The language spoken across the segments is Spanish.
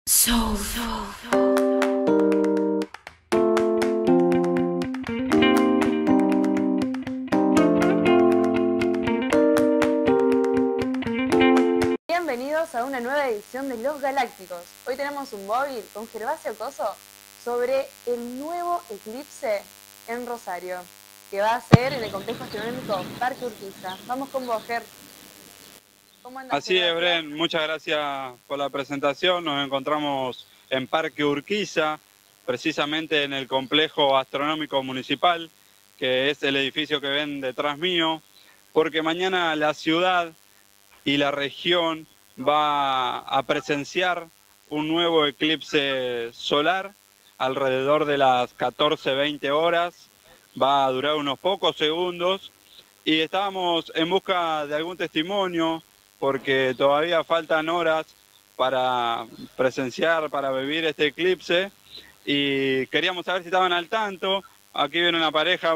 Bienvenidos a una nueva edición de Los Galácticos. Hoy tenemos un móvil con Gervasio Coso sobre el nuevo eclipse en Rosario, que va a ser en el complejo astronómico Parque Urquiza. Vamos con vos, Ger. ¿Cómo andas, Así es, Gervasio? Bren, muchas gracias por la presentación. Nos encontramos en Parque Urquiza, precisamente en el complejo astronómico municipal, que es el edificio que ven detrás mío, porque mañana la ciudad y la región va a presenciar un nuevo eclipse solar alrededor de las 14:20 horas. Va a durar unos pocos segundos y estábamos en busca de algún testimonio porque todavía faltan horas para presenciar, para vivir este eclipse y queríamos saber si estaban al tanto. Aquí viene una pareja,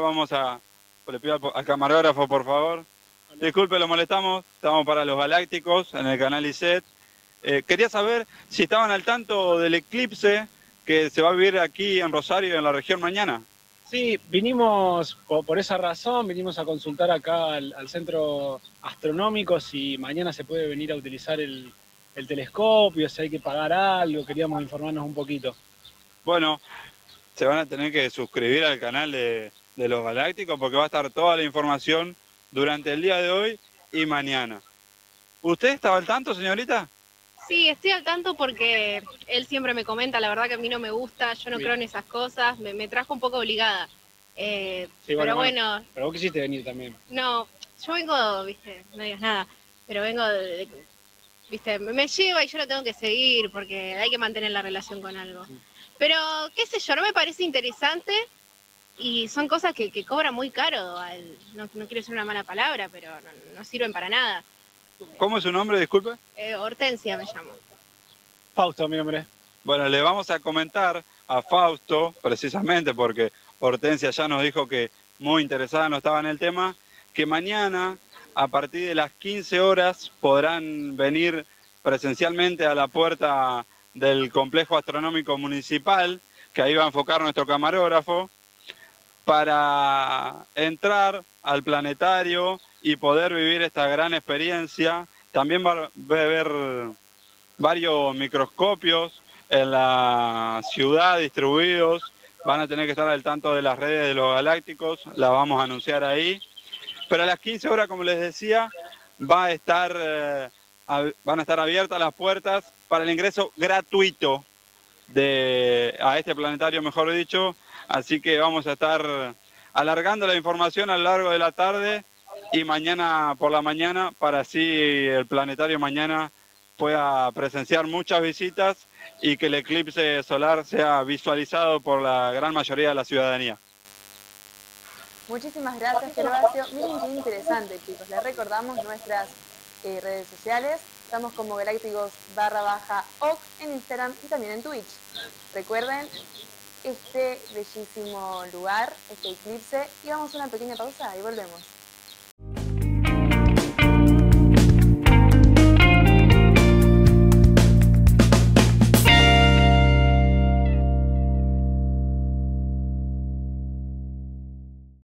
le pido al camarógrafo, por favor. Disculpe, lo molestamos, estamos para Los Galácticos en el canal ISET. Quería saber si estaban al tanto del eclipse que se va a vivir aquí en Rosario, en la región, mañana. Sí, vinimos por esa razón, vinimos a consultar acá al centro astronómico si mañana se puede venir a utilizar el telescopio, si hay que pagar algo, queríamos informarnos un poquito. Bueno, se van a tener que suscribir al canal de Los Galácticos porque va a estar toda la información durante el día de hoy y mañana. ¿Usted estaba al tanto, señorita? Sí, estoy al tanto porque él siempre me comenta, la verdad que a mí no me gusta, yo no creo en esas cosas, me trajo un poco obligada. Sí, Pero bueno, pero vos quisiste venir también. no, yo vengo, viste, no digas nada, pero vengo viste, me lleva y yo lo tengo que seguir porque hay que mantener la relación con algo. Pero, qué sé yo, no me parece interesante y son cosas que cobran muy caro, no quiero decir una mala palabra, pero no sirven para nada. ¿Cómo es su nombre, disculpe? Hortensia me llamo. Fausto, mi nombre. Bueno, le vamos a comentar a Fausto, precisamente porque Hortensia ya nos dijo que muy interesada no estaba en el tema, que mañana a partir de las 15 horas podrán venir presencialmente a la puerta del complejo astronómico municipal, que ahí va a enfocar nuestro camarógrafo, para entrar al planetario y poder vivir esta gran experiencia. También va a haber varios microscopios en la ciudad distribuidos. Van a tener que estar al tanto de las redes de Los Galácticos, las vamos a anunciar ahí. Pero a las 15 horas, como les decía, van a estar abiertas las puertas para el ingreso gratuito a este planetario, mejor dicho. Así que vamos a estar alargando la información a lo largo de la tarde y mañana por la mañana, para así el planetario mañana pueda presenciar muchas visitas y que el eclipse solar sea visualizado por la gran mayoría de la ciudadanía. Muchísimas gracias, Gervasio. Miren qué interesante, chicos. Les recordamos nuestras redes sociales. Estamos como Galácticos_OC en Instagram y también en Twitch. Recuerden este bellísimo lugar, este eclipse. Y vamos a una pequeña pausa y volvemos.